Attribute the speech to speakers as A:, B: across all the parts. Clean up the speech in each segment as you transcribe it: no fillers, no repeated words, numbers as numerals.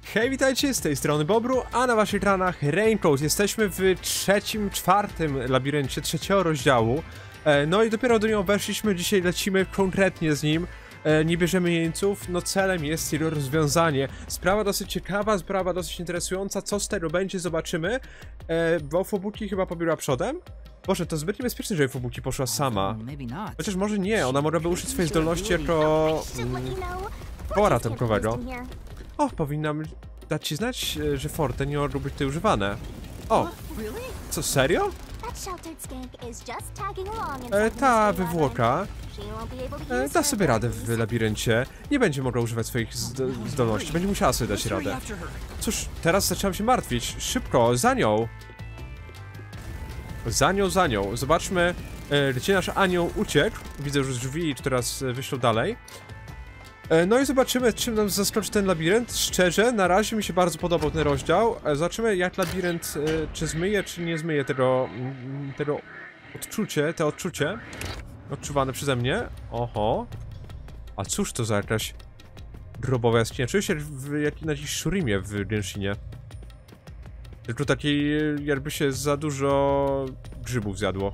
A: Hej, witajcie, z tej strony Bobru, a na waszych ekranach Raincoat. Jesteśmy w czwartym labiryncie trzeciego rozdziału. No i dopiero do niego weszliśmy, dzisiaj lecimy konkretnie z nim. Nie bierzemy jeńców, no celem jest jego rozwiązanie. Sprawa dosyć ciekawa, sprawa dosyć interesująca, co z tego będzie, zobaczymy. Bo Fubuki chyba pobiła przodem? Boże, to zbyt niebezpieczne, żeby Fubuki poszła sama. Chociaż może nie, ona mogłaby użyć swojej zdolności jako... koła tamkowego. O, powinnam dać ci znać, że forte nie mogą być tutaj używane. O! Co, serio? Ta wywłoka da sobie radę w labiryncie. Nie będzie mogła używać swoich zdolności, będzie musiała sobie dać radę. Cóż, teraz zaczynam się martwić. Szybko, za nią! Za nią. Zobaczmy, gdzie nasz anioł uciekł. Widzę już drzwi, które nas wyślą dalej. No i zobaczymy, czym nam zaskoczy ten labirynt. Szczerze, na razie mi się bardzo podobał ten rozdział. Zobaczymy, jak labirynt, czy zmyje, czy nie zmyje tego odczucie odczuwane przeze mnie. Oho. A cóż to za jakaś grobowa jaskinia? Czuję się na jakiś Shurimie w Genshinie. Tylko takiej, jakby się za dużo grzybów zjadło.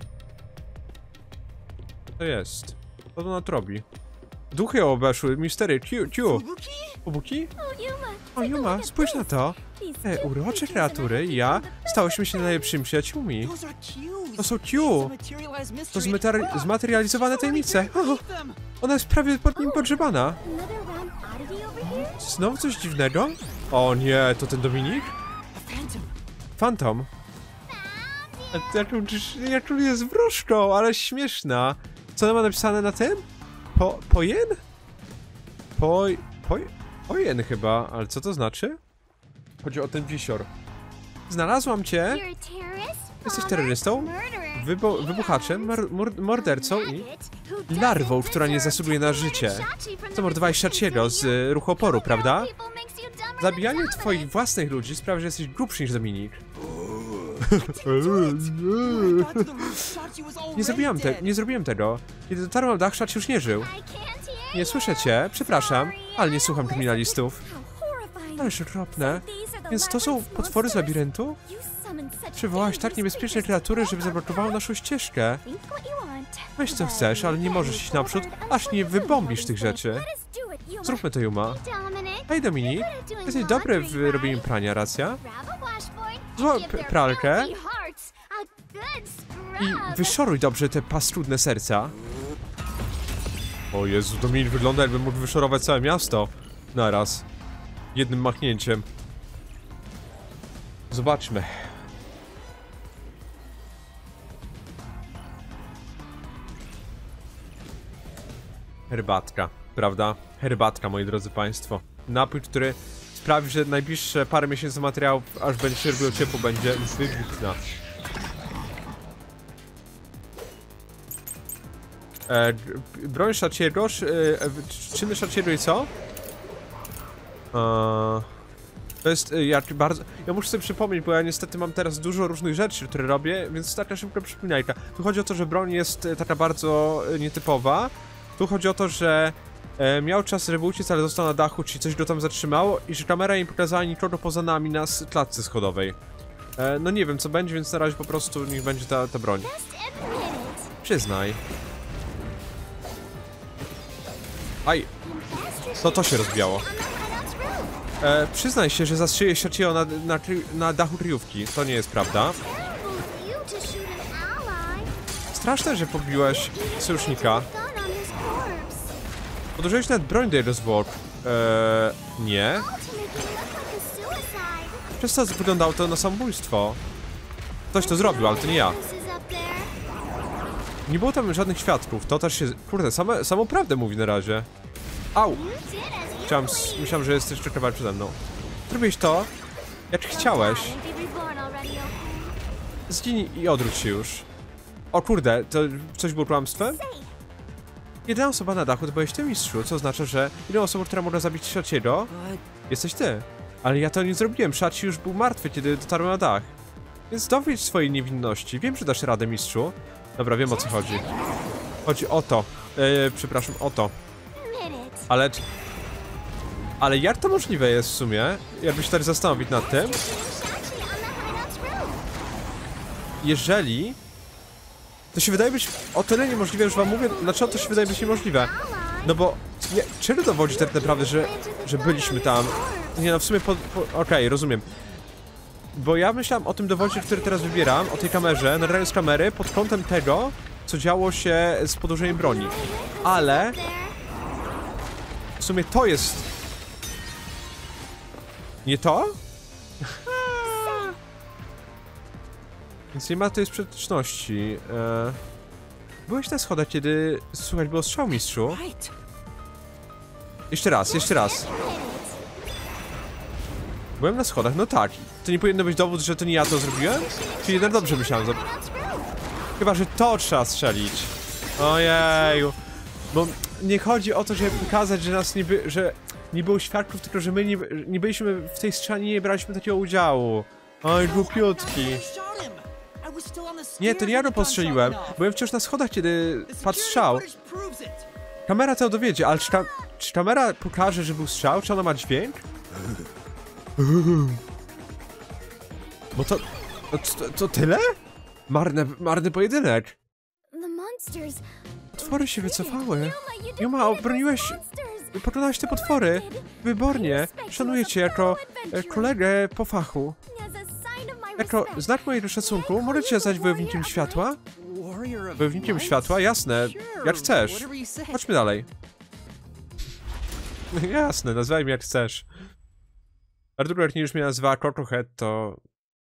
A: Co to jest? Co to ona robi? Duchy ją obeszły, mistery, Fubuki? O, Yuma, spójrz na to. Te urocze kreatury i ja stałyśmy się najlepszymi przyjaciółmi. To są Q. To zmaterializowane tajemnice. O, ona jest prawie pod nim pogrzebana. Znowu coś dziwnego? O nie, to ten Dominik? Fantom. Jak jest wróżką, ale śmieszna. Co ona ma napisane na tym? Pojen? Pojen chyba, ale co to znaczy? Chodzi o ten wisior. Znalazłam cię. Jesteś terrorystą, wybuchaczem, mordercą i larwą, która nie zasługuje na życie. Zamordowałeś Shachiego z ruchu oporu, prawda? Zabijanie twoich własnych ludzi sprawia, że jesteś głupszy niż Dominik. Nie zrobiłem tego. Kiedy dotarłem na dach, Shachi już nie żył. Nie słyszę cię, przepraszam, ale nie słucham kryminalistów. Ależ okropne. Więc to są potwory z labiryntu? Przywołałaś tak niebezpieczne kreatury, żeby zablokowały naszą ścieżkę. Weź co chcesz, ale nie możesz iść naprzód, aż nie wybombisz tych rzeczy. Zróbmy to, Yuma. Hej, Dominik. Jesteś dobry w robieniu prania, racja? Złap pralkę i wyszoruj dobrze te paskudne serca. O Jezu, Dominik wygląda, jakby mógł wyszorować całe miasto naraz. Jednym machnięciem. Zobaczmy. Herbatka, prawda? Herbatka, moi drodzy państwo. Napój, który sprawi, że najbliższe parę miesięcy materiałów, aż będzie się robiło ciepło, będzie wybitna. Broń Shachiego, czyny Shachiego i co? To jest ja muszę sobie przypomnieć, bo ja niestety mam teraz dużo różnych rzeczy, które robię, więc taka szybka przypominajka. Tu chodzi o to, że broń jest taka bardzo nietypowa. Tu chodzi o to, że miał czas, żeby uciec, ale został na dachu, czyli coś go tam zatrzymało i że kamera nie pokazała nikogo poza nami na klatce schodowej. No nie wiem co będzie, więc na razie po prostu niech będzie ta broń. Przyznaj. Aj! To się rozbijało. Przyznaj się, że zastrzyje Shachiego na dachu kryjówki. To nie jest prawda. Straszne, że pobiłeś sojusznika. Podłożyłeś nawet broń do jego zwłok. Nie. Przez to wyglądało to na samobójstwo. Ktoś to zrobił, ale to nie ja. Nie było tam żadnych świadków, to też się... Kurde, samą prawdę mówi na razie. Au! Myślałem, że jesteś czekowany przede mną. Zrobiłeś to, jak chciałeś. Zginij i odwróć się już. O kurde, to coś było kłamstwem? Jedyna osoba na dachu to byłeś ty, mistrzu, co oznacza, że jedyną osobą, która mogła zabić Shachiego, jesteś ty. Ale ja to nie zrobiłem, Shachi już był martwy, kiedy dotarłem na dach. Więc dowiedz swojej niewinności. Wiem, że dasz radę, mistrzu. Dobra, wiem o co chodzi. Chodzi o to. Przepraszam, o to. Ale Ale jak to możliwe jest w sumie? Jakby się tak zastanowić nad tym. Jeżeli... To się wydaje być o tyle niemożliwe, już wam mówię, dlaczego to się wydaje być niemożliwe. No bo... Czego dowodzi tak naprawdę, że byliśmy tam? Nie no, w sumie okej, rozumiem. Bo ja myślałem o tym dowodzie, który teraz wybieram, o tej kamerze, nagraniu z kamery, pod kątem tego, co działo się z podłożeniem broni. Ale... W sumie to jest... Nie to? Więc nie ma tej sprzeczności. Byłeś na schodach, kiedy słuchać było strzał, mistrzu? Jeszcze raz, jeszcze raz. Byłem na schodach, no tak. To nie powinno być dowód, że to nie ja to zrobiłem? Czyli jednak dobrze myślałem. Chyba, że to trzeba strzelić. Ojeju. Bo nie chodzi o to, żeby pokazać, że nas że nie było świadków, tylko że my nie byliśmy w tej strzelinie, nie braliśmy takiego udziału. Oj, głupiutki. Nie, to nie ja go postrzeliłem. Byłem wciąż na schodach, kiedy padł strzał. Kamera to dowiedzie, ale czy kamera pokaże, że był strzał? Czy ona ma dźwięk? Bo to tyle? Marny pojedynek. Potwory się wycofały. Yuma, obroniłeś... Pokonałeś te potwory. Wybornie. Szanuję cię jako kolegę po fachu. Jako znak mojego szacunku, możecie zostać wojownikiem światła? Wojownikiem światła? Jasne. Jak chcesz. Chodźmy dalej. Jasne, nazwaj mnie jak chcesz. Artur, jak nie już mnie nazywała Kokohead, to...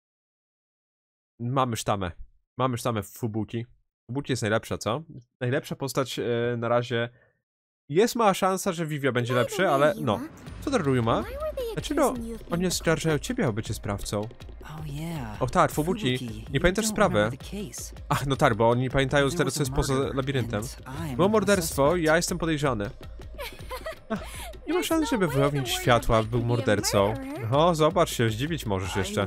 A: Mamy sztamę. Mamy sztamę w Fubuki. Fubuki jest najlepsza, co? Najlepsza postać na razie... Jest mała szansa, że Vivia będzie lepszy, ale no. Co to Ryuma? Dlaczego oni oskarżają ciebie o bycie sprawcą? O tak, Fubuki. Nie pamiętasz sprawy? Ach, no tak, bo oni pamiętają z tego, co jest poza labiryntem. Było morderstwo i ja jestem podejrzany. Ach, nie ma szans, żeby wojownik światła był mordercą. O, zobacz się, zdziwić możesz jeszcze.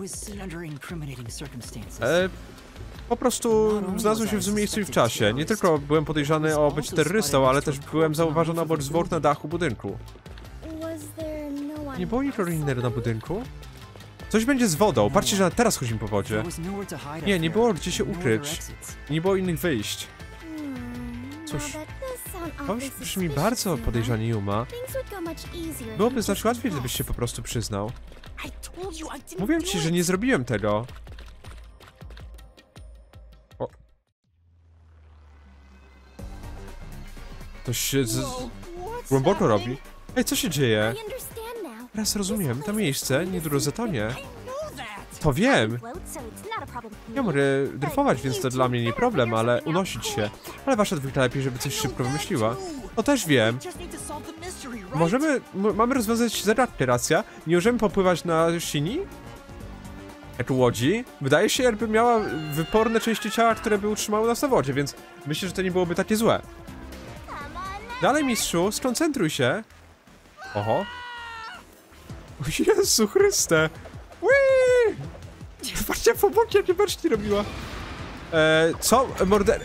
A: Po prostu znalazłem się w złym miejscu i w czasie. Nie tylko byłem podejrzany o bycie terrorystą, ale też byłem zauważony obok zwłok na dachu budynku. Nie było nikogo innego na budynku? Coś będzie z wodą. Patrzcie, że teraz chodzimy po wodzie. Nie było gdzie się ukryć. Nie było innych wyjść. Cóż, to brzmi bardzo podejrzanie, Yuma. Byłoby znacznie łatwiej, gdybyś się po prostu przyznał. Mówię ci, że nie zrobiłem tego. O. To się głęboko robi. Ej, co się dzieje? Teraz rozumiem, to miejsce niedługo zatonie. To wiem. Ja mogę dryfować, więc to dla mnie nie problem, ale unosić się. Ale wasza dwójka lepiej, żeby coś szybko wymyśliła. No też wiem. Mamy rozwiązać zagadkę, racja? Nie możemy popływać na Shini? Jak łodzi? Wydaje się, jakby miała wyporne części ciała, które by utrzymały nas na wodzie, więc myślę, że to nie byłoby takie złe. Dalej, mistrzu, skoncentruj się. Oho. Jezu Chryste! Whee! Patrzcie, Fubuki, jakie beczki robiła. Co? Morder...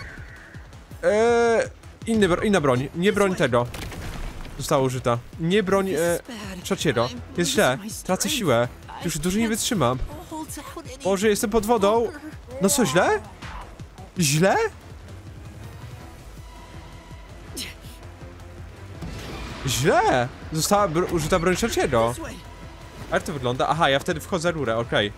A: Inna broń. Nie broń tego. Została użyta. Nie broń... trzeciego. Jest źle. Tracę siłę. Już dłużej nie wytrzymam. Boże, jestem pod wodą. No co, źle? Źle? Źle! Została użyta broń trzeciego. A jak to wygląda? Aha, ja wtedy wchodzę rurę, okej.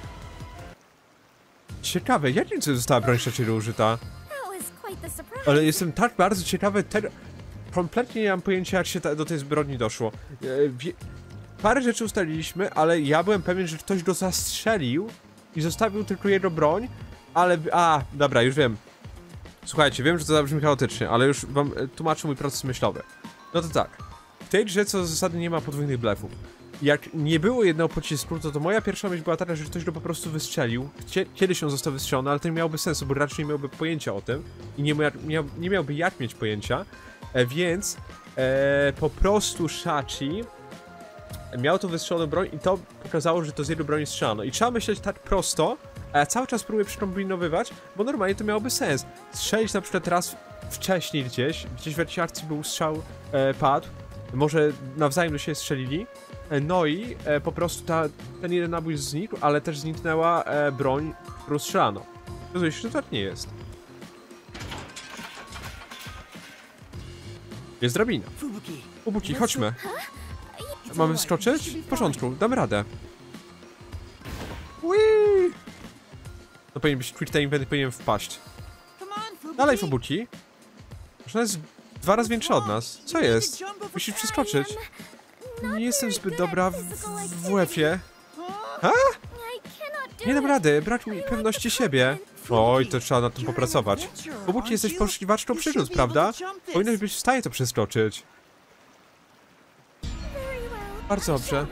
A: Ciekawe, jakim cudem została broń trzeciego użyta? Ale jestem tak bardzo ciekawy tego... Kompletnie nie mam pojęcia, jak się do tej zbrodni doszło. Parę rzeczy ustaliliśmy, ale ja byłem pewien, że ktoś go zastrzelił i zostawił tylko jego broń, ale... dobra, już wiem. Słuchajcie, wiem, że to zabrzmi chaotycznie, ale już wam tłumaczę mój proces myślowy. No to tak. W tej grze co do zasady nie ma podwójnych blefów. Jak nie było jednego pocisku, to moja pierwsza myśl była taka, że ktoś go po prostu wystrzelił. Kiedyś on został wystrzelony, ale to nie miałoby sensu, bo raczej nie miałby pojęcia o tym. I nie miałby jak mieć pojęcia. Więc po prostu Shachi miał tą wystrzeloną broń i to pokazało, że to z jego broni strzelano. I trzeba myśleć tak prosto, a ja cały czas próbuję przekombinowywać, bo normalnie to miałoby sens. Strzelić na przykład raz wcześniej gdzieś w jakiejś akcji był strzał, padł. może nawzajem do siebie strzelili. No i po prostu ten jeden nabój znikł, ale też zniknęła broń, którą strzelano. Okazuje się, że tak nie jest. Jest drabina. Fubuki, chodźmy. Mamy wskoczyć? W porządku, damy radę. Whee! To powinien być quick time, powinien wpaść. Dalej, Fubuki. Ona jest 2 razy większa od nas. Co jest? Musisz przeskoczyć. Nie jestem zbyt dobra w WF-ie. Ha? Nie dam rady, brak mi pewności siebie. Oj, to trzeba nad tym popracować. Fubuki, jesteś poszukiwaczką przygód, prawda? Powinnaś być w stanie to przeskoczyć. Bardzo dobrze.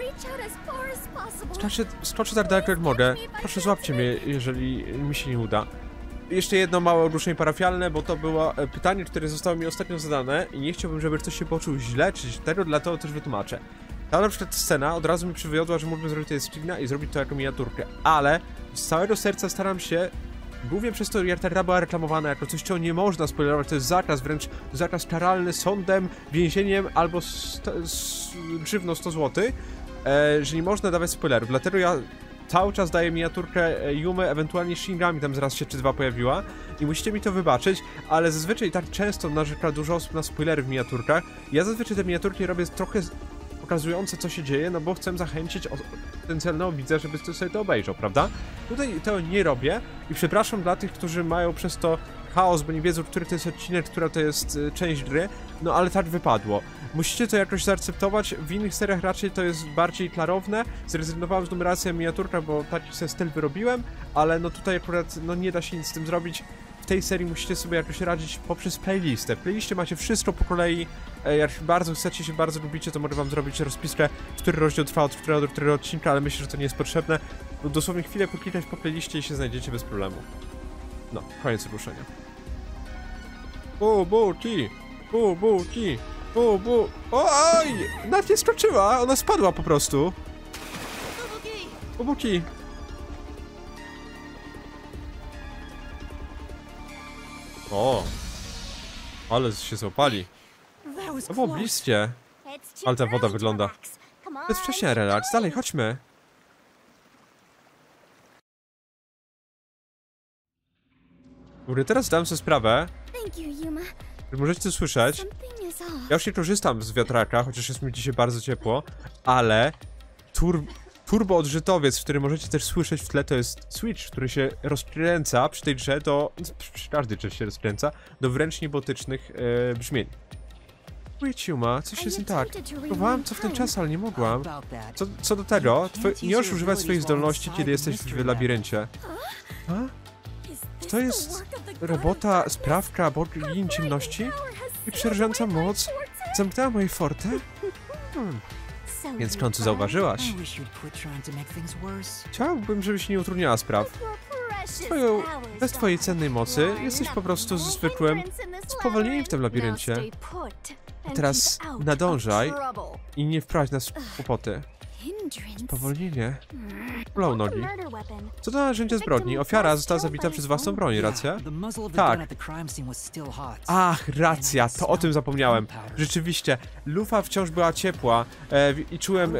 A: Skoczę tak daleko jak mogę. Proszę, złapcie mnie, jeżeli mi się nie uda. Jeszcze jedno małe ogłoszenie parafialne, bo to było pytanie, które zostało mi ostatnio zadane i nie chciałbym, żeby ktoś się poczuł źle, czy tego, dlatego też wytłumaczę. Ta na przykład scena od razu mi przywiodła, że mógłbym zrobić to screena i zrobić to jako miniaturkę, ale z całego serca staram się, głównie przez to ta była reklamowana jako coś, czego nie można spoilerować, to jest zakaz, wręcz zakaz karalny sądem, więzieniem albo grzywną 100 zł, że nie można dawać spoilerów, dlatego ja cały czas daję miniaturkę Yumy, ewentualnie Shingami, tam zaraz się czy 2 pojawiła i musicie mi to wybaczyć, ale zazwyczaj tak często narzeka dużo osób na spoilery w miniaturkach. Ja zazwyczaj te miniaturki robię trochę pokazujące, co się dzieje, no bo chcę zachęcić potencjalnego widza, żeby sobie to obejrzał, prawda? Tutaj tego nie robię i przepraszam dla tych, którzy mają przez to chaos, bo nie wiedzą, który to jest odcinek, która to jest część gry, no ale tak wypadło. Musicie to jakoś zaakceptować, w innych seriach raczej to jest bardziej klarowne. Zrezygnowałem z numeracji miniaturka, bo taki sobie styl wyrobiłem, ale no tutaj akurat no nie da się nic z tym zrobić. W tej serii musicie sobie jakoś radzić poprzez playlistę. W playliście macie wszystko po kolei. Jak bardzo chcecie, się bardzo lubicie, to mogę wam zrobić rozpiskę, który rozdział trwa od którego do którego odcinka, ale myślę, że to nie jest potrzebne. No, dosłownie chwilę poklikać po playliście i się znajdziecie bez problemu. No, koniec ogłoszenia. Fubuki! Fubuki! Fubu... Oj! Nawet nie skoczyła! Ona spadła po prostu! Fubuki! O! Ale się złapali. To było bliskie. Ale ta woda wygląda. To jest wcześniej relaks. Dalej, chodźmy. Dobra, teraz dam sobie sprawę. Możecie to słyszeć. Ja już nie korzystam z wiatraka, chociaż jest mi dzisiaj bardzo ciepło, ale turboodżytowiec, który możecie też słyszeć w tle, to jest Switch, który się rozkręca przy tej grze przy każdej grze się rozkręca do wręcz niebotycznych brzmień. Wait, Yuma, coś jest nie tak. Próbowałam cofnąć czas, ale nie mogłam. Co do tego, nie możesz używać swoich zdolności, kiedy jesteś w labiryncie. A? To jest robota, sprawka bogini ciemności? I przerażająca moc zamknęła moje forte? Więc w końcu zauważyłaś. Chciałbym, żebyś nie utrudniała spraw. Bez twojej cennej mocy jesteś po prostu zwykłym spowolnieniem w tym labiryncie. A teraz nadążaj i nie wprowadź nas w kłopoty. Spowolnienie. Ulał nogi. Co to narzędzie zbrodni? Ofiara została zabita przez własną broń, racja? Tak. Ach, racja, to o tym zapomniałem. Rzeczywiście, lufa wciąż była ciepła i czułem...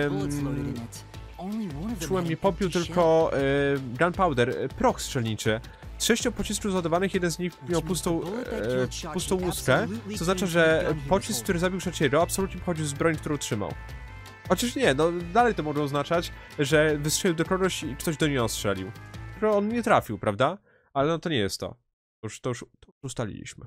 A: nie popił tylko gunpowder, proch strzelniczy. Z 6 pocisków załadowanych, jeden z nich miał pustą łuskę, co oznacza, że pocisk, który zabił trzeciego, absolutnie pochodził z broni, którą trzymał. Chociaż nie, no dalej to może oznaczać, że wystrzelił do kogoś i ktoś do niego strzelił. Tylko on nie trafił, prawda? Ale no to nie jest to. To już ustaliliśmy.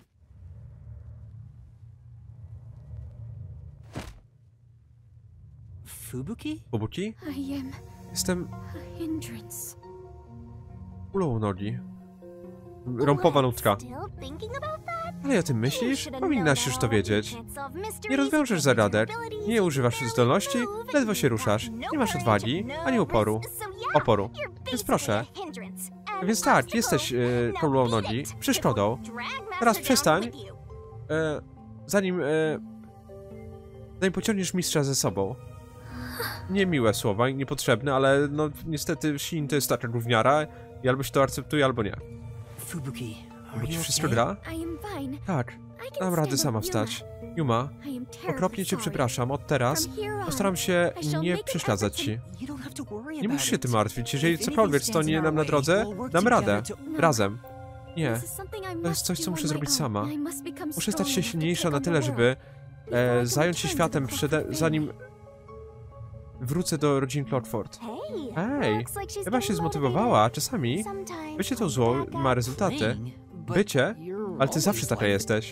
B: Fubuki?
A: Fubuki? Jestem... Ulą nogi. Rąpowa nutka. Ale o tym myślisz? Powinnaś już to wiedzieć. Nie rozwiążesz zagadek, nie używasz zdolności, ledwo się ruszasz, nie masz odwagi, ani oporu. Więc proszę. Więc tak, jesteś królową nogi, przeszkodą. Teraz przestań, zanim pociągniesz mistrza ze sobą. Niemiłe słowa i niepotrzebne, ale no niestety Shin to jest taka gówniara i albo się to akceptuje, albo nie.
B: Fubuki,
A: Bo ci wszystko gra? Tak. Dam radę sama wstać. Yuma, okropnie cię przepraszam. Od teraz postaram się nie przeszkadzać ci. Nie musisz się tym martwić. Jeżeli cokolwiek stanie nam na drodze, dam radę. Razem. Nie. To jest coś, co muszę zrobić sama. Muszę stać się silniejsza na tyle, żeby zająć się światem zanim wrócę do rodzin Clockford. Hej, chyba się zmotywowała. Czasami bycie to zło ma rezultaty. Bycie? Ale ty zawsze taka jesteś.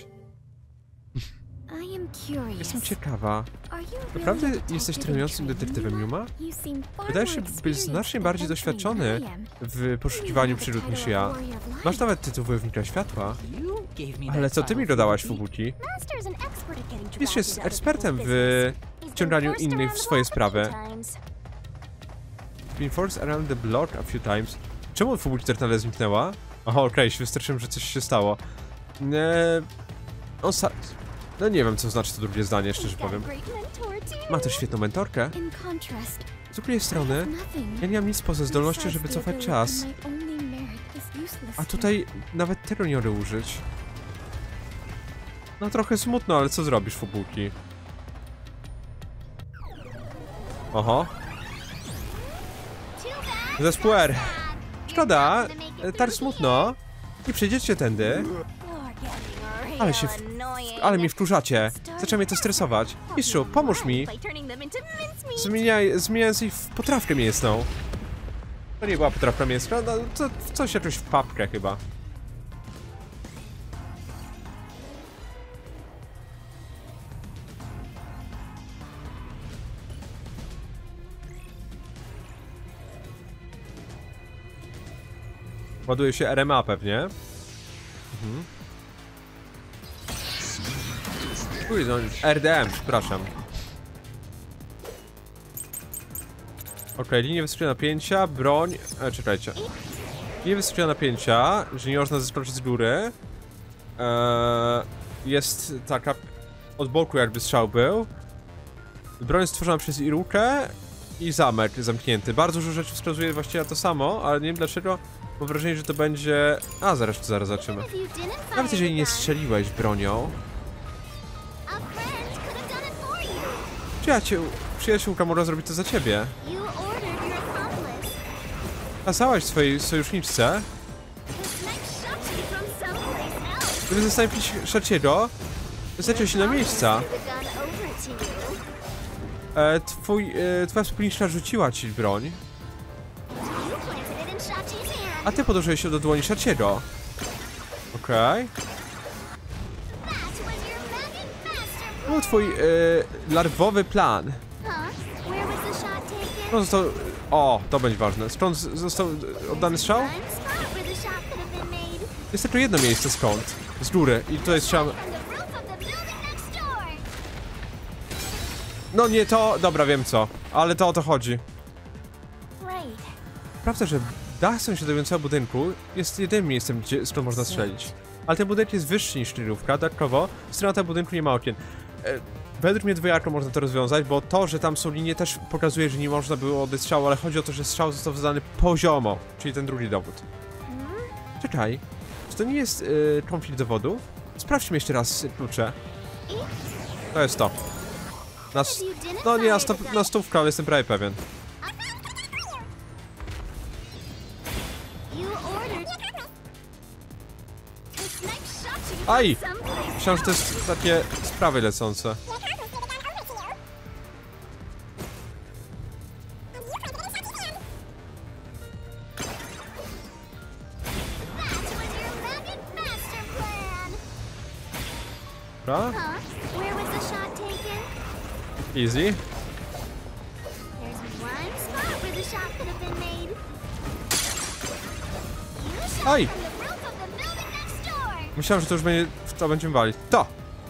A: Jestem ciekawa. Naprawdę jesteś trenującym detektywem, Yuma? Wydajesz się być znacznie bardziej doświadczony w poszukiwaniu przygód niż ja. Masz nawet tytuł Wojownika Światła. Ale co ty mi dodałaś, Fubuki? Mistrz jest ekspertem w wciąganiu innych w swoje sprawy. Been forced around the block a few times. Czemu Fubuki tak nagle zniknęła? Aha, okej, wystarczyłem, że coś się stało. No nie wiem, co znaczy to drugie zdanie, szczerze powiem. Ma też świetną mentorkę. Z drugiej strony, ja nie mam nic poza zdolnością, żeby cofać czas. A tutaj nawet tego nie mogę użyć. No trochę smutno, ale co zrobisz, Fubuki? Oho. Zespół R. Szkoda, tak smutno. Nie przejdziecie tędy. Ale mnie wkurzacie. Zaczyna mnie to stresować. Mistrzu, pomóż mi. Zmieniając ich w potrawkę mięsną. To nie była potrawka mięsna, no, to coś jakoś w papkę chyba. Ładuje się RMA pewnie. Uj, no, RDM, przepraszam. Okej, linie wysokiego napięcia, broń... czekajcie. Linie wysokiego napięcia, że nie można zeskoczyć z góry. Jest taka... od boku jakby strzał był. Broń stworzona przez Irukę i zamek zamknięty. Bardzo dużo rzeczy wskazuje właściwie na to samo, ale nie wiem dlaczego. Mam wrażenie, że to będzie... A, zaraz zobaczymy. Nawet jeżeli nie strzeliłeś bronią... Przyjaciółka mogła zrobić to za ciebie. Kazałaś swojej sojuszniczce, gdyby zastąpić Shachiego, zaciął się na miejsca. Twoja wspólniczka rzuciła ci broń, a ty podłożyłeś się do dłoni Shachiego. Okej. To był twój larwowy plan. No został... O, to będzie ważne. Skąd został oddany strzał? Jest tylko jedno miejsce skąd. Z góry. I tutaj strzelam... No nie to... Dobra, wiem co. Ale to o to chodzi. Prawda, że dach sąsiadującego budynku jest jedynym miejscem, skąd można strzelić. Ale ten budynek jest wyższy niż sztylówka. Dodatkowo strona tego budynku nie ma okien. Według mnie dwojako można to rozwiązać, bo to, że tam są linie, też pokazuje, że nie można było oddać strzału, ale chodzi o to, że strzał został zadany poziomo, czyli ten drugi dowód. Czekaj, czy to nie jest konflikt dowodu? Sprawdźmy jeszcze raz klucze. To jest to. No nie, na stówkę, ale jestem prawie pewien. Aj! Myślałem, że to jest takie sprawy lecące. Dobra. Easy. Aj! Myślałem, że to już będzie... to będziemy walić. To!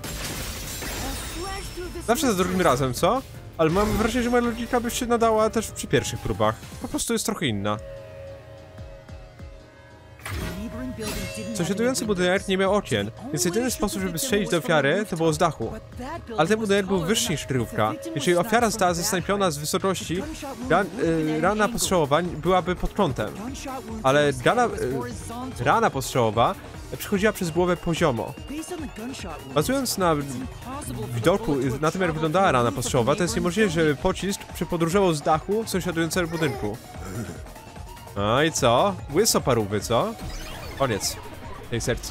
A: Zawsze za drugim razem, co? Ale mam wrażenie, że moja logika by się nadała też przy pierwszych próbach. Po prostu jest trochę inna. Sąsiadujący budynek nie miał okien, więc jedyny sposób, żeby strzelić do ofiary, to było z dachu. Ale ten budynek był wyższy niż kryjówka. Jeżeli ofiara została zesnajpiona z wysokości, rana postrzałowa byłaby pod kątem. Ale rana postrzałowa przychodziła przez głowę poziomo. Bazując na widoku, na tym jak wyglądała rana postrzałowa, to jest niemożliwe, żeby pocisk przepodróżował z dachu sąsiadującego budynku. No i co? Łyso parówy, co? Koniec tej sekcji.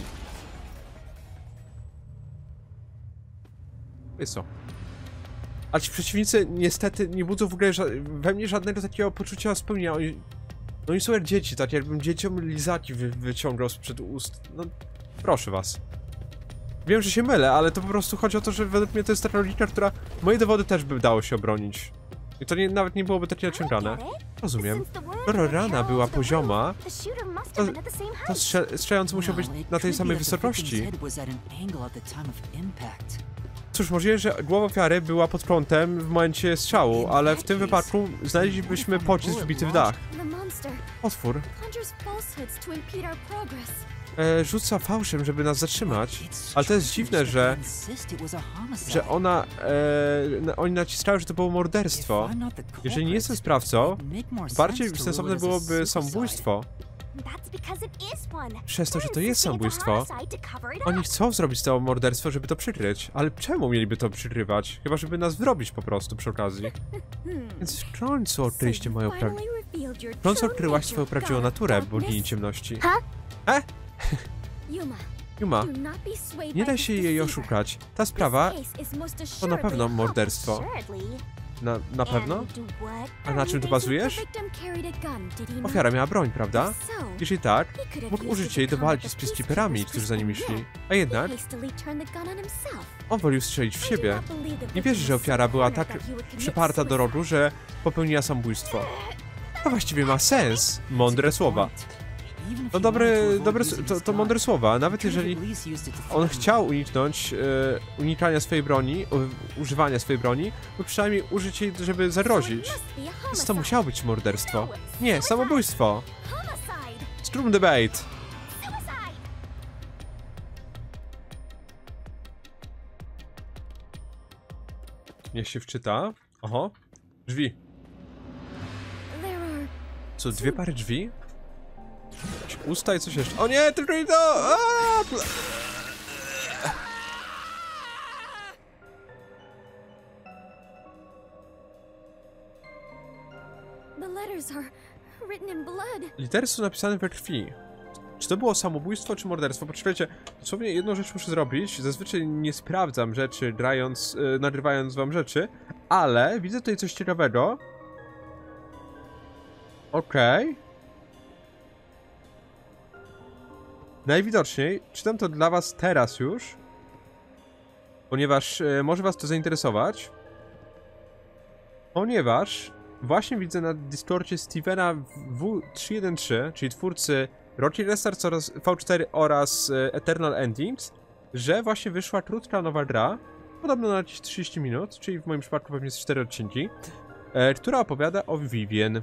A: Łyso. A ci przeciwnicy niestety nie budzą w ogóle we mnie żadnego takiego poczucia spełnienia. No i są jak dzieci, tak jakbym dzieciom lizaki wyciągał sprzed ust. No, proszę was. Wiem, że się mylę, ale to po prostu chodzi o to, że według mnie to jest taka logika, która moje dowody też by dało się obronić. I to nawet nie byłoby takie naciągane. Rozumiem. Skoro rana była pozioma, to strzelający musiał być na tej samej wysokości. Cóż, możliwe, że głowa ofiary była pod kątem w momencie strzału, ale w tym wypadku znaleźlibyśmy pocisk wbity w dach. Potwór. Rzuca fałszem, żeby nas zatrzymać, ale to jest dziwne, że oni naciskają, że to było morderstwo. Jeżeli nie jestem sprawcą, bardziej sensowne byłoby samobójstwo. Przez to, że to jest samobójstwo, oni chcą zrobić to morderstwo, żeby to przykryć. Ale czemu mieliby to przykrywać? Chyba, żeby nas wrobić po prostu przy okazji. Więc w końcu odkryliście moją w końcu odkryłaś swoją prawdziwą naturę, bogini ciemności. Yuma, nie daj się jej oszukać. Ta sprawa to na pewno morderstwo. Na pewno? A na czym to bazujesz? Ofiara miała broń, prawda? Jeżeli tak, mógł użyć jej do walki z peacekeeperami, którzy za nimi szli. A jednak on wolił strzelić w siebie. Nie wierzę, że ofiara była tak przyparta do rogu, że popełniła samobójstwo. To właściwie ma sens. Mądre słowa. To mądre słowa, nawet jeżeli on chciał uniknąć unikania swojej broni, używania swojej broni, to przynajmniej użyć jej, żeby zagrozić. Więc to musiało być morderstwo. Nie, samobójstwo. Scrum debate. Niech się wczyta. Oho. Drzwi. Co, dwie pary drzwi? Usta i coś jeszcze. O nie, tylko nie to! Litery są napisane we krwi. Czy to było samobójstwo, czy morderstwo? Poczekajcie, dosłownie jedną rzecz muszę zrobić. Zazwyczaj nie sprawdzam rzeczy, nagrywając wam rzeczy, ale widzę tutaj coś ciekawego. Okej. Najwidoczniej czytam to dla was teraz już, ponieważ może was to zainteresować. Ponieważ właśnie widzę na Discordzie Stevena W313, czyli twórcy Rocky Restarts oraz V4 oraz Eternal Endings, że właśnie wyszła krótka nowa gra, podobno na jakieś 30 minut, czyli w moim przypadku pewnie z 4 odcinki, która opowiada o Vivien.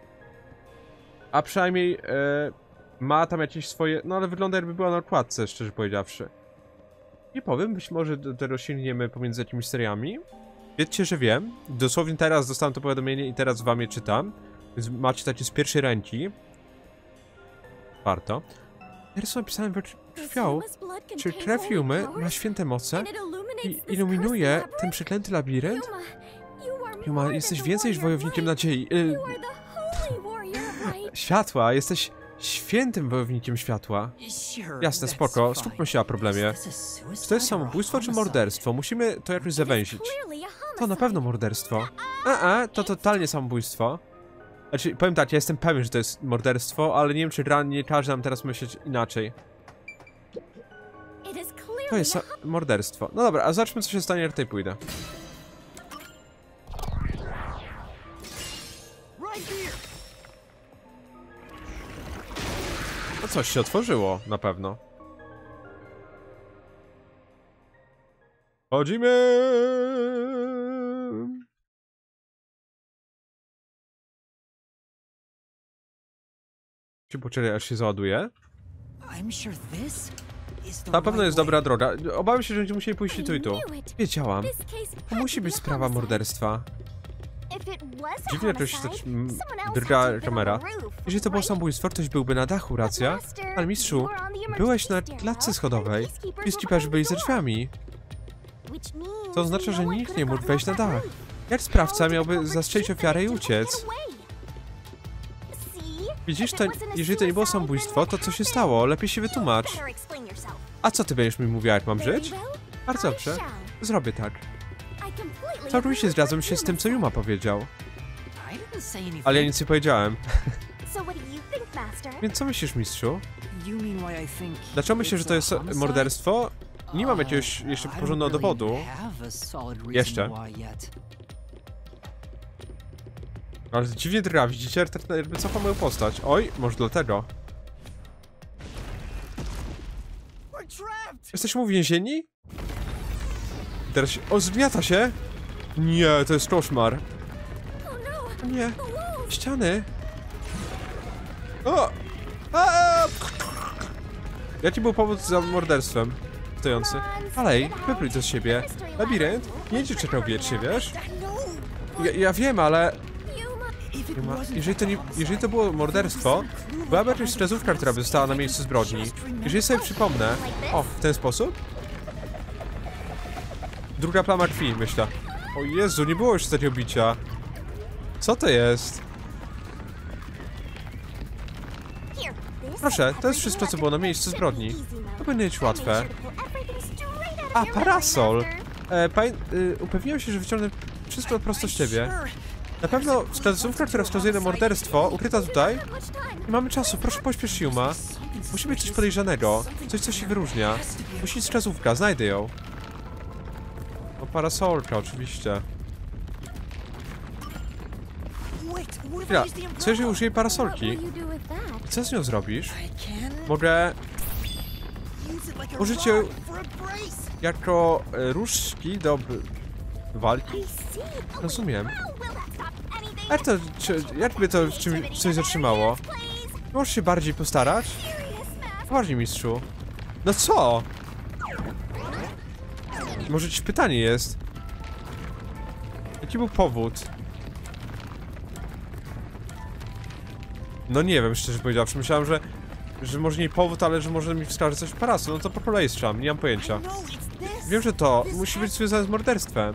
A: A przynajmniej ma tam jakieś swoje... No ale wygląda, jakby była na okładce, szczerze powiedziawszy. Nie powiem, być może do tego sięgniemy pomiędzy jakimiś seriami. Wiedzcie, że wiem. Dosłownie teraz dostałem to powiadomienie i teraz wam je czytam. Więc macie takie z pierwszej ręki. Warto. Teraz napisałem we krwią, czy krew Yumy ma święte moce i iluminuje ten przeklęty labirynt? Yuma, jesteś więcej niż wojownikiem nadziei. Światła, jesteś świętym wojownikiem światła. Jasne, spoko, skupmy się na problemie. Czy to jest samobójstwo czy morderstwo? Musimy to jakoś zawęzić. To na pewno morderstwo. To totalnie samobójstwo. Znaczy, powiem tak, ja jestem pewien, że to jest morderstwo, ale nie wiem, czy gra nie każe nam teraz myśleć inaczej. To jest morderstwo. No dobra, a zobaczmy, co się stanie, jak tutaj pójdę. No coś się otworzyło, na pewno. Chodzimy! Poczekaj, aż się załaduje. Na pewno jest dobra droga. Obawiam się, że będziemy musieli pójść tu i tu. Wiedziałam. To musi być sprawa morderstwa. Dziwnie to się drga kamera. Jeżeli to było samobójstwo, ktoś byłby na dachu, racja? Ale mistrzu, byłeś na klatce schodowej. Peacekeeperzy byli za drzwiami. To oznacza, że nikt nie mógł wejść na dach. Jak sprawca miałby zastrzelić ofiarę i uciec? Widzisz, jeżeli to nie było samobójstwo, to co się stało? Lepiej się wytłumacz. A co ty będziesz mi mówiła, jak mam żyć? Bardzo dobrze. Zrobię tak. Całkowicie zgadzam się z tym, co Yuma powiedział. Ale ja nic nie powiedziałem. Więc co myślisz, mistrzu? Dlaczego myślisz, że to jest morderstwo? Nie mam jakiegoś jeszcze porządnego dowodu. Jeszcze. Ale dziwnie drga, widzicie? Jakby cofa moją postać. Oj, może dlatego. Jesteśmy uwięzieni? Teraz się... O, zgniata się! Nie, to jest koszmar. O nie. Ściany. O! Jaki był powód za morderstwem? Stojący. Dalej, wypluj to z siebie. Labirynt nie będzie czekał wiecznie, wiesz? Ja wiem, ale... Jeżeli to było morderstwo, byłaby jakaś wskazówka, która by została na miejscu zbrodni. Jeżeli sobie przypomnę... O, w ten sposób? Druga plama krwi, myślę. O Jezu, nie było już takiego bicia. Co to jest? Proszę, to jest wszystko, co było na miejscu zbrodni. To powinno być łatwe. A, parasol! Upewniłem się, że wyciągnę wszystko prosto z ciebie. Na pewno wskazówka, która wskazuje na morderstwo, ukryta tutaj. Nie mamy czasu, proszę pośpiesz się, Yuma. Musi być coś podejrzanego. Coś, co się wyróżnia. Musi być wskazówka, znajdę ją. O, parasolka, oczywiście. Chwila, co jeżeli użyję parasolki? Co z nią zrobisz? Mogę... użyć ją jako różdżki do walki? Rozumiem. Jakby to coś zatrzymało? Możesz się bardziej postarać? Poważnie, mistrzu. No co? Może jakieś pytanie jest? Jaki był powód? No nie wiem, szczerze powiedziawszy. Myślałem, że może nie powód, ale że może mi wskaże coś w parasol. No to po kolei strzelam, nie mam pojęcia. Wiem, że to musi być związane z morderstwem.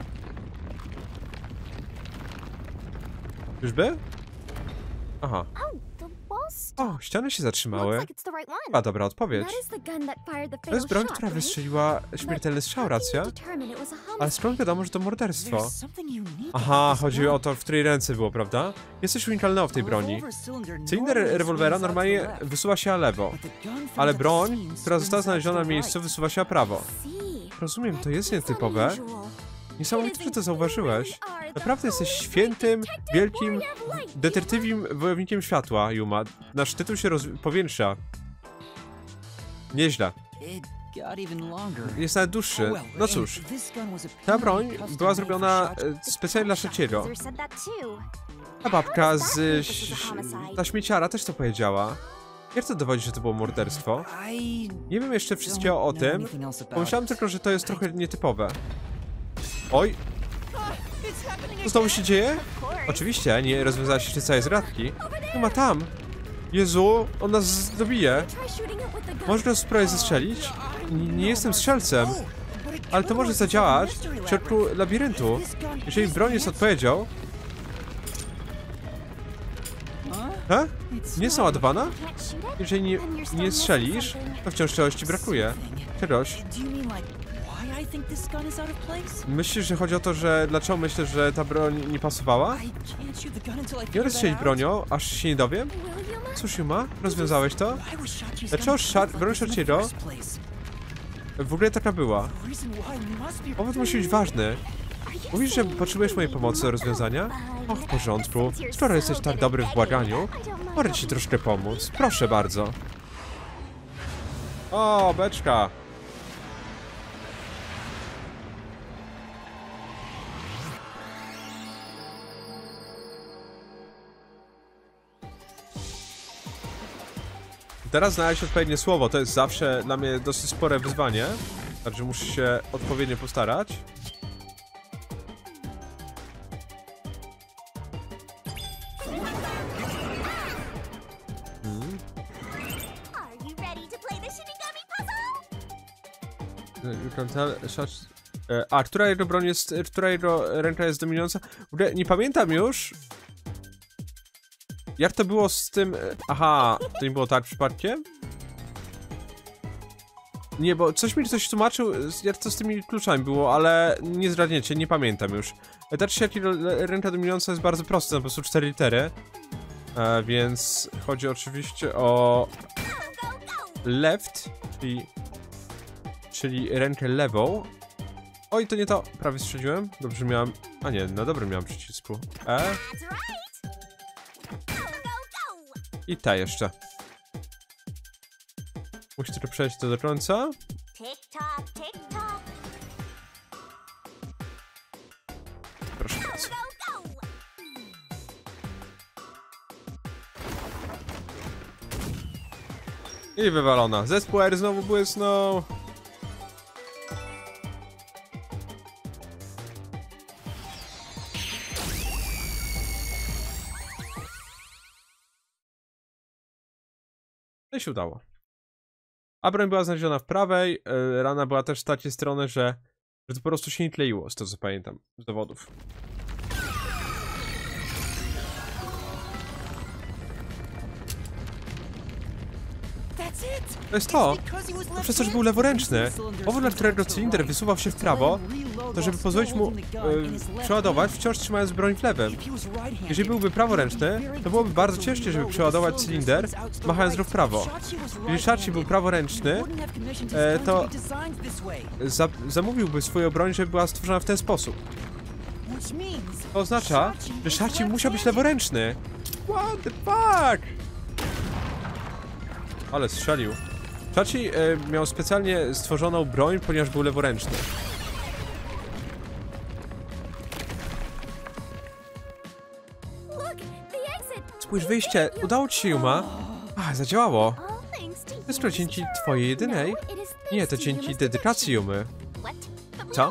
A: Czyżby? Aha. O, ściany się zatrzymały. A, dobra odpowiedź. To jest broń, która wystrzeliła śmiertelny strzał, racja? Ale skąd wiadomo, że to morderstwo? Aha, chodzi o to, w której ręce było, prawda? Jest coś unikalnego w tej broni. Cylinder rewolwera normalnie wysuwa się na lewo, ale broń, która została znaleziona w miejscu, wysuwa się na prawo. Rozumiem, to jest nietypowe. Niesamowite, że to zauważyłeś. Naprawdę jesteś świętym, wielkim, detektywim wojownikiem światła, Yuma. Nasz tytuł się powiększa. Nieźle. Jest nawet dłuższy. No cóż, ta broń była zrobiona specjalnie dla Shachiego. Ta babka ta śmieciara też to powiedziała. Jak to dowodzi, że to było morderstwo? Nie wiem jeszcze wszystkiego o tym. Pomyślałem tylko, że to jest trochę nietypowe. Oj! Co znowu się dzieje? Oczywiście, nie rozwiązała się jeszcze całej zradki. No ma tam! Jezu, on nas dobije. Możesz nas spróbować zestrzelić? Nie jestem strzelcem. Ale to może zadziałać w środku labiryntu. Jeżeli broń jest odpowiedzią... He? Nie jest naładowana? Jeżeli nie strzelisz, to wciąż czegoś ci brakuje. Czegoś. Myślisz, że chodzi o to, że... Dlaczego myślę, że ta broń nie pasowała? Nie mogę strzelić bronią, aż się nie dowiem? Cóż, Yuma, rozwiązałeś to? Dlaczego broń Shachiego w ogóle taka była? Powód musi być ważny. Mówisz, że potrzebujesz mojej pomocy do rozwiązania? Och, w porządku. Skoro jesteś tak dobry w błaganiu, mogę ci troszkę pomóc. Proszę bardzo. O, beczka. Teraz znaleźć odpowiednie słowo, to jest zawsze dla mnie dosyć spore wyzwanie. Także muszę się odpowiednio postarać. A która jego broń jest, która jego ręka jest dominująca? Nie pamiętam już. Jak to było z tym... Aha, to nie było tak przypadkiem? Nie, bo coś tłumaczył, jak to z tymi kluczami było, ale nie zradniecie, nie pamiętam już. Tak czy siak, ręka dominująca jest bardzo prosta, po prostu 4 litery. Więc chodzi oczywiście o... left, czyli rękę lewą. Oj, to nie to. Prawie strzeliłem. Dobrze miałem... A nie, na dobrym miałem przycisku. I ta jeszcze. Musicie to przejść do końca. Proszę bardzo. I wywalona. Zespół R znowu błysnął. No i się udało. A broń była znaleziona w prawej. Rana była też z takiej strony, że to po prostu się nie kleiło, z tego co pamiętam, z dowodów. To jest to przez to, że był leworęczny. Powód, dla którego cylinder wysuwał się w prawo, to żeby pozwolić mu przeładować, wciąż trzymając broń w lewym. Jeżeli byłby praworęczny, to byłoby bardzo ciężkie, żeby przeładować cylinder, machając go w prawo. Jeżeli Shachi był praworęczny, to zamówiłby swoją broń, żeby była stworzona w ten sposób. To oznacza, że Shachi musiał być leworęczny. What the fuck? Ale strzelił. Shachi miał specjalnie stworzoną broń, ponieważ był leworęczny. Spójrz, wyjście. Udało ci się, Yuma. Zadziałało. To jest dzięki twojej jedynej. Nie, to dzięki dedykacji Yumy. Co?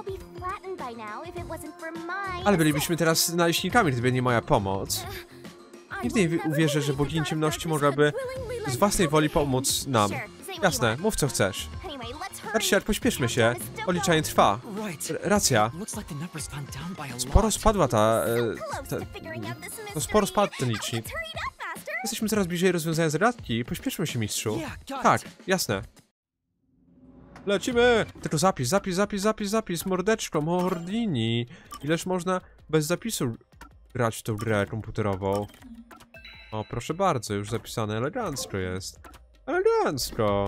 A: Ale bylibyśmy teraz naleśnikami, gdyby nie moja pomoc. Nigdy nie uwierzę, że bogini ciemności mogłaby z własnej woli pomóc nam. Jasne, mów co chcesz. Patrzcie, jak pośpieszmy się. Odliczanie trwa. Racja. Sporo spadła sporo spadł ten licznik. Jesteśmy coraz bliżej rozwiązania zagadki. Pośpieszmy się, mistrzu. Tak, jasne. Lecimy! Tylko zapis. Mordeczko, Mordini. Ileż można bez zapisu grać w tą grę komputerową? O, proszę bardzo, już zapisane. Elegancko jest. Elegancko.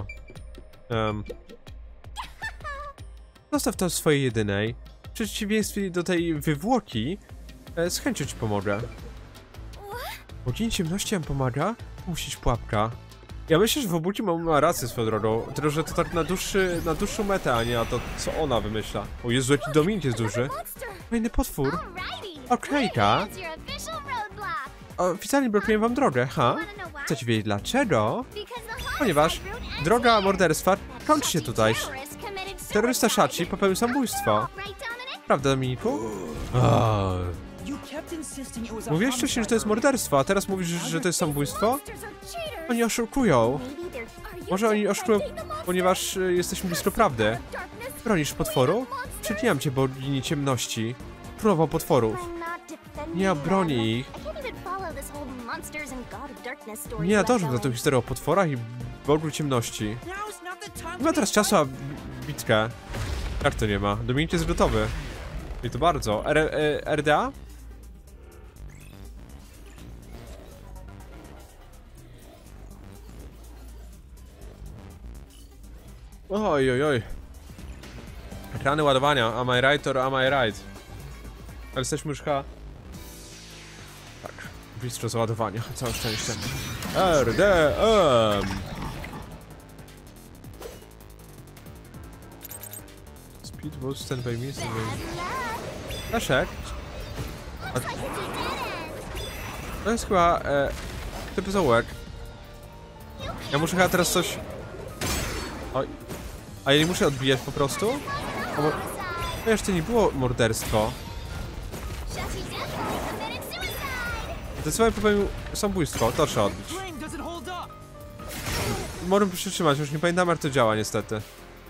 A: Zostaw to swojej jedynej. W przeciwieństwie do tej wywłoki, z chęcią ci pomogę. Bogini ciemności nam pomaga? Musisz pułapka. Ja myślę, że Wobuki ma rację swoją drogą. Tylko, że to tak na dłuższą metę, a nie na to, co ona wymyśla. O Jezu, jaki Dominik jest duży. Kolejny potwór. Okejka. Oficjalnie blokuję wam drogę, ha? Chcecie wiedzieć dlaczego? Ponieważ droga morderstwa kończy się tutaj. Terrorysta Shachi popełnił samobójstwo. Prawda, Dominiku? Mówiłeś wcześniej, że to jest morderstwo, a teraz mówisz, że to jest samobójstwo? Oni oszukują. Może oni oszukują, ponieważ jesteśmy blisko prawdy. Bronisz potworu? Przeklinam cię, bogini ciemności. Królowa potworów. Nie obronię ich. Nie nadążam za tą historię o potworach i bogu ciemności. Nie ma teraz czasu na bitkę. Jak to nie ma? Dominik jest gotowy. I to bardzo. RDA? Oj. Ekrany ładowania. Am I right or am I right? Ale jesteśmy już chyba... Tak. Blisko załadowania. Całe szczęście. RDM! Speed boost stand by me. Leszek? To jest chyba... typ zaułek. Ja muszę chyba teraz coś... Oj. A ja nie muszę odbijać po prostu? To jeszcze nie było morderstwo. Zdecydowanie popełnił samobójstwo, to trzeba odbić. Możemy przytrzymać, już nie pamiętam jak to działa niestety.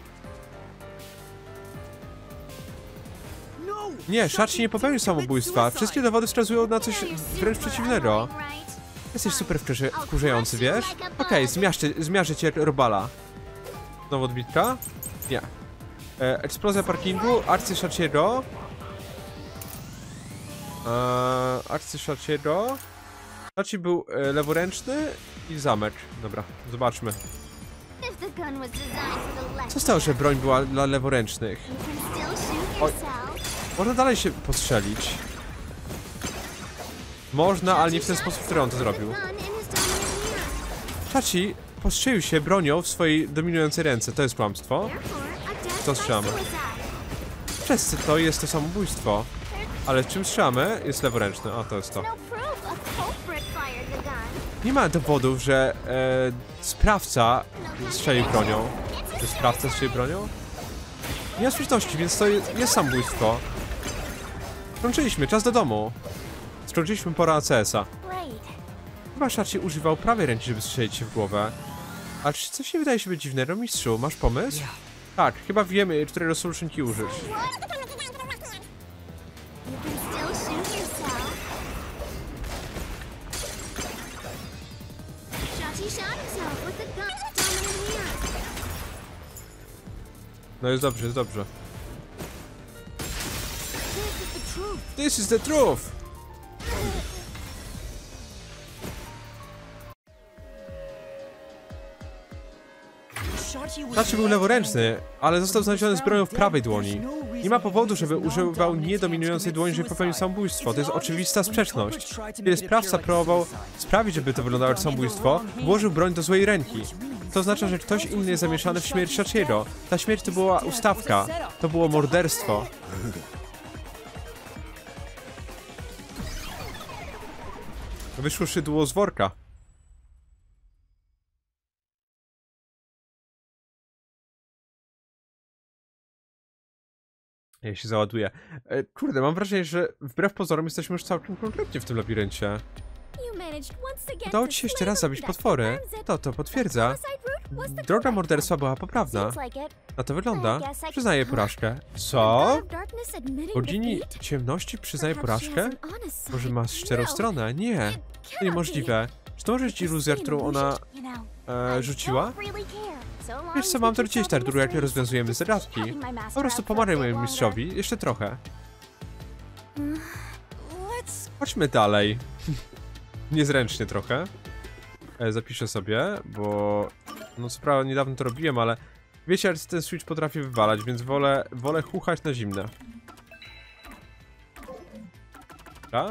A: Nie, Shachi nie popełnił samobójstwa. Wszystkie dowody wskazują na coś wręcz przeciwnego. Jesteś super wkurzający, wiesz? Okej, zmiażdżę cię, Robala. Znowu odbitka? Nie. Eksplozja parkingu, akcje Shachiego. Akcje Shachiego. Shachi był leworęczny i zamek. Dobra, zobaczmy. Co stało, że broń była dla leworęcznych? Oj. Można dalej się postrzelić. Można, ale nie w ten sposób, w który on to zrobił. Shachi postrzelił się bronią w swojej dominującej ręce. To jest kłamstwo. To strzelamy. Przez to jest to samobójstwo. Ale czym strzelamy? Jest leworęczny. A, to jest to. Nie ma dowodów, że sprawca strzelił bronią. Czy sprawca strzelił bronią? Nie ma sprzeczności, więc to jest samobójstwo. Skończyliśmy, czas do domu. Skończyliśmy porę ACS-a. Chyba Shachi używał prawej ręki, żeby strzelić się w głowę. A czy coś nie wydaje się być dziwnego, mistrzu? Masz pomysł? Tak, chyba wiemy, której resolutionki użyć. No jest dobrze, jest dobrze. This is the truth! Shachi był leworęczny, ale został znaleziony z bronią w prawej dłoni. Nie ma powodu, żeby używał niedominującej dłoni, żeby popełnił samobójstwo. To jest oczywista sprzeczność. Kiedy sprawca próbował sprawić, żeby to wyglądało jak samobójstwo, włożył broń do złej ręki. To oznacza, że ktoś inny jest zamieszany w śmierć Shachiego. Ta śmierć to była ustawka. To było morderstwo. Wyszło szydło z worka. Ja się załaduję. Kurde, mam wrażenie, że wbrew pozorom jesteśmy już całkiem konkretnie w tym labiryncie. Udało ci się jeszcze raz zabić potwory. To potwierdza. Droga morderstwa była poprawna. Na to wygląda. Przyznaję porażkę. Co? Bogini ciemności przyznaje porażkę? Może masz szczerą stronę? Nie. To niemożliwe. Czy to może być iluzja, którą ona rzuciła? Wiesz co, mam to gdzieś tak długo, jak rozwiązujemy zagadki. Po prostu pomagaj mojemu mistrzowi. Jeszcze trochę. Chodźmy dalej. Niezręcznie trochę. Zapiszę sobie, bo... No co prawda niedawno to robiłem, ale... Wiecie, jak ten switch potrafi wywalać, więc wolę chuchać na zimne. Dobra.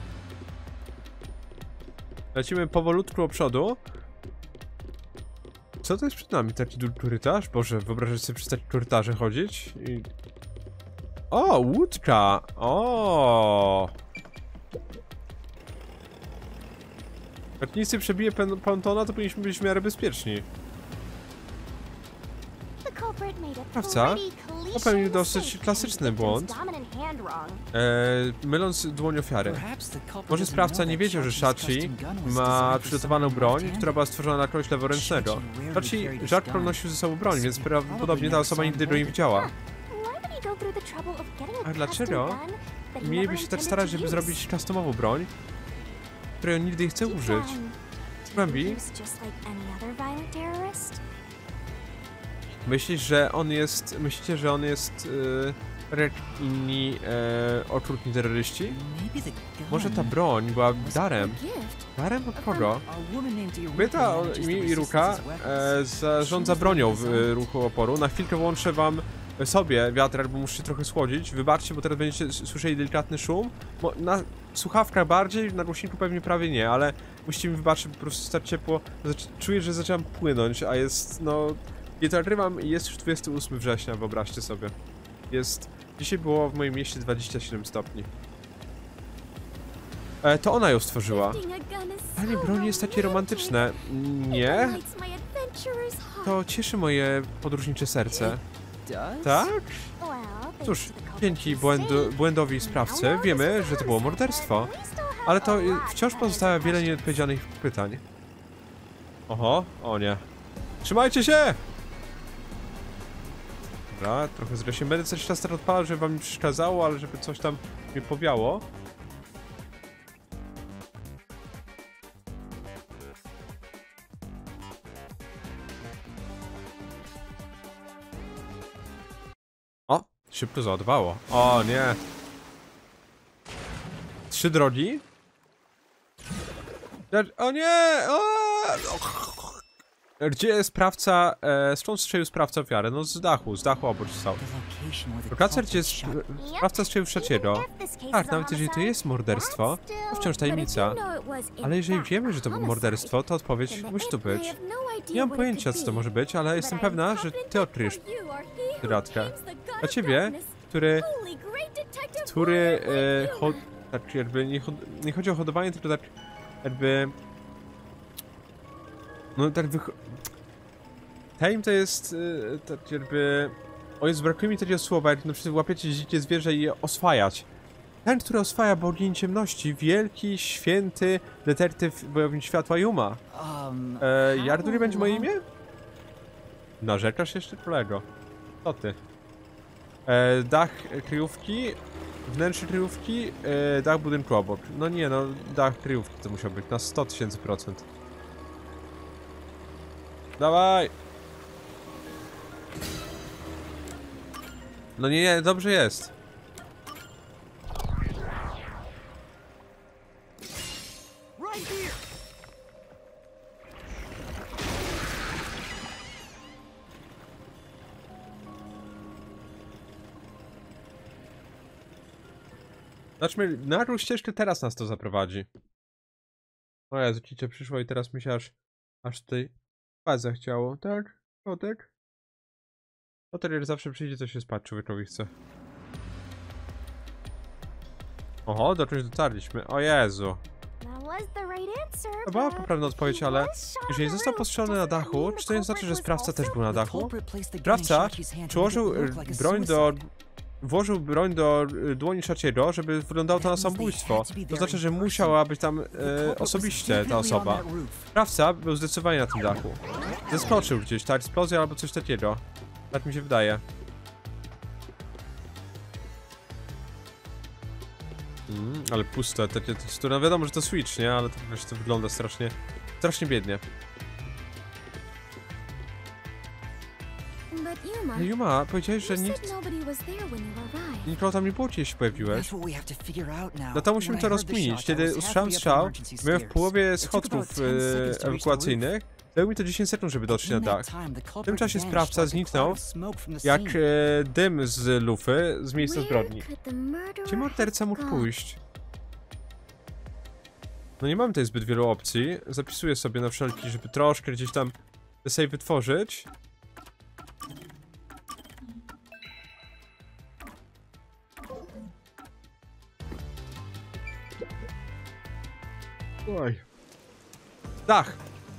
A: Lecimy powolutku do przodu. Co to jest przed nami? Taki korytarz? Boże, wyobrażasz sobie przez takie korytarze chodzić? I... O, łódka! O! Jak nic nie przebije pontona, to powinniśmy być w miarę bezpieczni. Sprawca popełnił dosyć klasyczny błąd, myląc dłoń ofiary. Może sprawca nie wiedział, że Shachi ma przygotowaną broń, która była stworzona na kogoś leworęcznego. Shachi rzadko nosił ze sobą broń, więc prawdopodobnie ta osoba nigdy go nie widziała. A dlaczego mieliby się tak starać, żeby zrobić customową broń, której on nigdy nie chce użyć? Głębi? Myślicie, że on jest jak inni okrutni terroryści? Może ta broń była darem? Darem od kogo? Kobieta o imię Iruka zarządza bronią w ruchu oporu. Na chwilkę włączę wam sobie wiatrak, bo muszę się trochę schłodzić. Wybaczcie, bo teraz będziecie słyszeli delikatny szum. Na słuchawkach bardziej, na głośniku pewnie prawie nie, ale musicie mi wybaczyć, po prostu jest tak ciepło. Czuję, że zaczynam płynąć, a jest, no... Ja to nagrywam i jest już 28 września, wyobraźcie sobie. Dzisiaj było w moim mieście 27 stopni. To ona ją stworzyła. Panie broni jest takie romantyczne. Nie? To cieszy moje podróżnicze serce. Tak? Cóż, dzięki błędowi sprawcy wiemy, że to było morderstwo. Ale to wciąż pozostawia wiele nieodpowiedzianych pytań. Oho, o nie. Trzymajcie się! Dobra, trochę zresztą będę coś czas teraz odpalał, żeby wam nie przeszkadzało, ale żeby coś tam mnie powiało. O, szybko załadowało. O nie. 3 drogi? O nie! O! Gdzie jest sprawca? Skąd strzelił sprawca ofiarę? No z dachu obok stał. Lokacja, gdzie sprawca strzelił trzeciego. Tak, nawet jeżeli to jest morderstwo, to wciąż tajemnica. Ale jeżeli wiemy, że to było morderstwo, to odpowiedź musi tu być. Nie mam pojęcia, co to może być, ale jestem pewna, że ty odkryjesz radkę. Dla ciebie, który tak jakby nie chodzi o hodowanie, tylko tak jakby... No tak Time to jest tak jakby... O Jezu, brakuje mi takiego słowa, jak na przykład łapiecie dzikie zwierzę i je oswajać. Ten, który oswaja boginię ciemności, wielki, święty detektyw bojownik światła Yuma. Yarduli będzie moje imię? Narzekasz jeszcze, kolego? Co ty? Dach kryjówki, wnętrze kryjówki, dach budynku obok. No nie, no dach kryjówki to musiał być na 100 000%. Dawaj! No nie, dobrze jest. Zobaczmy, na jaką ścieżkę teraz nas to zaprowadzi. O Jezu, cicie przyszło i teraz mi się aż tutaj zachciało, tak? Kotek? Kotek zawsze przyjdzie, co się spać człowiekowi chce. Oho, do czegoś dotarliśmy. O Jezu. To była poprawna odpowiedź, ale jeżeli został postrzelony na dachu, czy to nie znaczy, że sprawca też był na dachu? Sprawca włożył broń do dłoni trzeciego, żeby wyglądało to na samobójstwo. To znaczy, że musiała być tam osobiście ta osoba. Sprawca był zdecydowanie na tym dachu. Zeskoczył gdzieś, ta eksplozja albo coś takiego. Tak mi się wydaje. Ale puste, takie tekstury. No wiadomo, że to Switch, nie? Ale to wiesz, to wygląda strasznie biednie. Yuma, powiedziałeś, że nikogo tam nie było, kiedy się pojawiłeś. No to musimy to rozkminić. Kiedy usłyszałem strzał, byłem w połowie schodków ewakuacyjnych. Zajęło mi to 10 sekund, żeby dotrzeć na dach. W tym czasie sprawca zniknął jak dym z lufy z miejsca zbrodni. Gdzie morderca mógł pójść? No nie mam tutaj zbyt wielu opcji. Zapisuję sobie na wszelki, żeby troszkę gdzieś tam te save wytworzyć. Oj. Dach!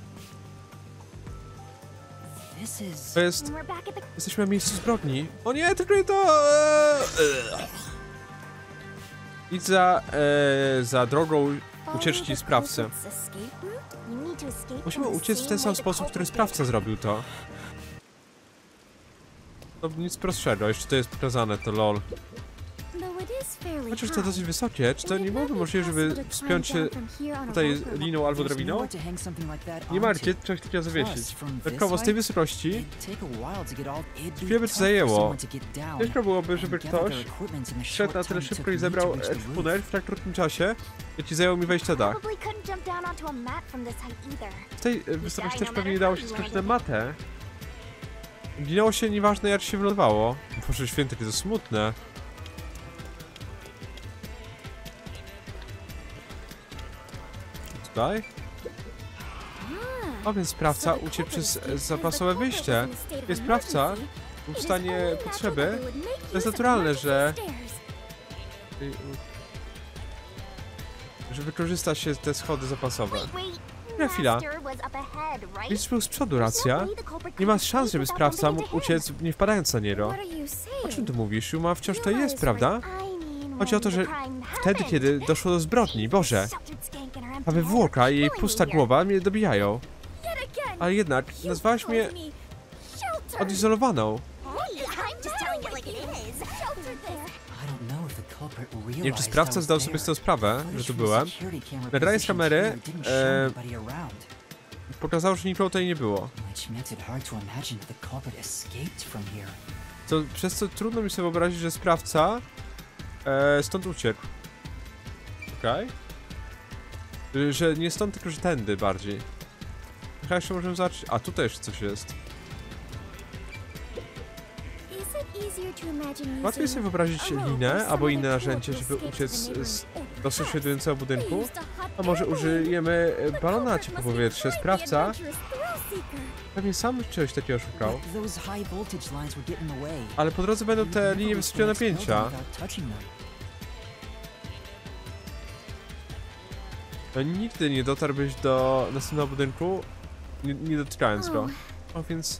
A: To jest... Jesteśmy na miejscu zbrodni. O nie, tylko nie to! Idź za drogą ucieczki sprawcy. Musimy uciec w ten sam sposób, w który sprawca zrobił to. To nic prostszego, jeszcze to jest pokazane, to lol. Chociaż to dosyć wysokie, czy to nie byłoby możliwe, żeby wspiąć się tutaj liną albo drabiną? Nie martwcie, trzeba takiego zawiesić. Dodatkowo z tej wysokości chwilę by to zajęło. Ciężko byłoby, żeby ktoś szedł na tyle szybko i zebrał ekwipunek w tak krótkim czasie, jaki zajęło mi wejść na dach. Z tej wysokości też pewnie nie dało się skoczyć na matę. Ginęło się nieważne, jak się wylądowało. Boże święty, to smutne. Tutaj? O, więc sprawca uciekł przez zapasowe wyjście. Jest sprawca w stanie potrzeby. To jest naturalne, że żeby korzystać te schody zapasowe. Chwila. Więc był z przodu, racja. Nie ma szans, żeby sprawca mógł uciec, nie wpadając na niego. O czym ty mówisz? Yuma wciąż to jest, prawda? Chodzi o to, że wtedy, kiedy doszło do zbrodni, Boże. Ta wywłoka i jej pusta głowa mnie dobijają. Ale jednak nazwałaś mnie odizolowaną. Nie wiem, czy sprawca zdał sobie z tego sprawę, że tu byłem. Nagranie z kamery pokazało, że nikogo tutaj nie było. Przez co trudno mi sobie wyobrazić, że sprawca stąd uciekł. Okej. Że nie stąd, tylko że tędy bardziej. Chyba jeszcze możemy zobaczyć... A, tutaj jeszcze coś jest. Łatwiej sobie wyobrazić linę albo inne narzędzie, żeby uciec do sąsiadującego budynku. A może użyjemy balona ciepłego powietrza. Sprawca pewnie sam czegoś takiego szukał. Ale po drodze będą te linie wysokiego napięcia. Nigdy nie dotarłbyś do następnego budynku, nie dotykając go. O, więc...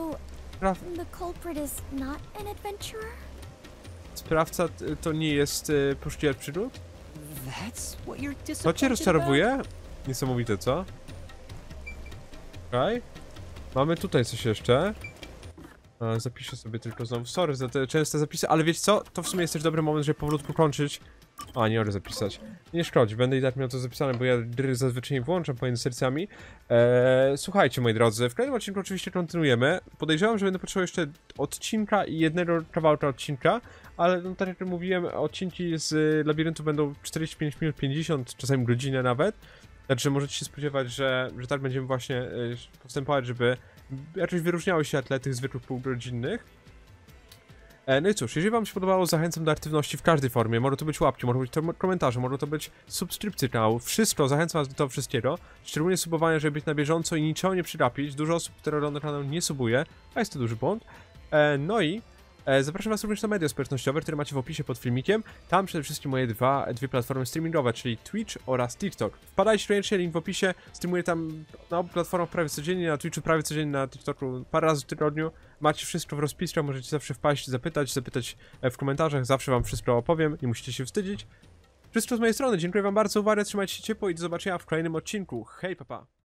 A: Sprawca to nie jest poszukiwacz przygód? To cię rozczarowuje? Niesamowite, co? Okej. Mamy tutaj coś jeszcze. Zapiszę sobie tylko znowu. Sorry za te częste zapisy, ale wiecie co? To w sumie jest też dobry moment, żeby powolutku kończyć. A, nie mogę zapisać. Nie szkodzi, będę i tak miał to zapisane, bo ja gry zazwyczaj nie włączam pomiędzy sercami. Słuchajcie, moi drodzy, w kolejnym odcinku oczywiście kontynuujemy. Podejrzewam, że będę potrzebował jeszcze odcinka i jednego kawałka odcinka, ale no, tak jak mówiłem, odcinki z labiryntu będą 45 minut, 50, czasami godzinę nawet. Także możecie się spodziewać, że tak będziemy właśnie postępować, żeby jakoś wyróżniały się tle tych zwykłych półgodzinnych. No i cóż, jeżeli wam się podobało, zachęcam do aktywności w każdej formie. Może to być łapki, może to być komentarze, może to być subskrypcje kanału. Wszystko, zachęcam was do tego wszystkiego. Szczególnie subowania, żeby być na bieżąco i niczego nie przygapić. Dużo osób, które ogląda kanał, nie subuje, a jest to duży błąd. No i zapraszam was również na media społecznościowe, które macie w opisie pod filmikiem. Tam przede wszystkim moje dwie platformy streamingowe, czyli Twitch oraz TikTok. Wpadajcie koniecznie, link w opisie. Streamuję tam na obu platformach prawie codziennie, na Twitchu prawie codziennie, na TikToku parę razy w tygodniu. Macie wszystko w rozpiskach, możecie zawsze wpaść, zapytać w komentarzach, zawsze wam wszystko opowiem, nie musicie się wstydzić. Wszystko z mojej strony, dziękuję wam bardzo za uwagę, trzymajcie się ciepło i do zobaczenia w kolejnym odcinku. Hej, papa!